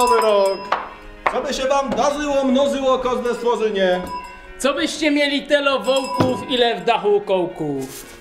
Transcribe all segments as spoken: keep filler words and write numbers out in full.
nowy rok. Co by się wam darzyło, mnożyło kozne stworzenie. Co byście mieli telo wołków, ile w dachu kołków.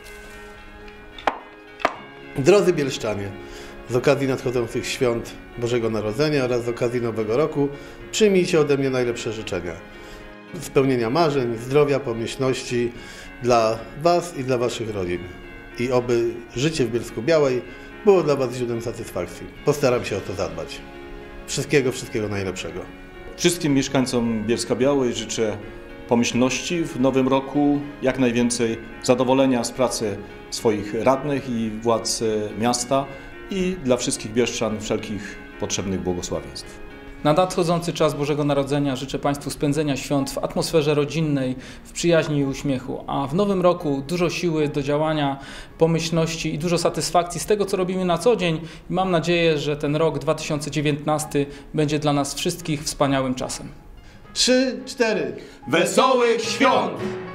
Drodzy bielszczanie, z okazji nadchodzących świąt Bożego Narodzenia oraz z okazji Nowego Roku przyjmijcie ode mnie najlepsze życzenia. Spełnienia marzeń, zdrowia, pomyślności dla was i dla waszych rodzin. I oby życie w Bielsku-Białej było dla was źródłem satysfakcji. Postaram się o to zadbać. Wszystkiego, wszystkiego najlepszego. Wszystkim mieszkańcom Bielska-Białej życzę pomyślności w nowym roku, jak najwięcej zadowolenia z pracy swoich radnych i władz miasta i dla wszystkich bielszczan wszelkich potrzebnych błogosławieństw. Na nadchodzący czas Bożego Narodzenia życzę Państwu spędzenia świąt w atmosferze rodzinnej, w przyjaźni i uśmiechu, a w nowym roku dużo siły do działania, pomyślności i dużo satysfakcji z tego, co robimy na co dzień. I mam nadzieję, że ten rok dwa tysiące dziewiętnasty będzie dla nas wszystkich wspaniałym czasem. Trzy, cztery. Wesołych świąt!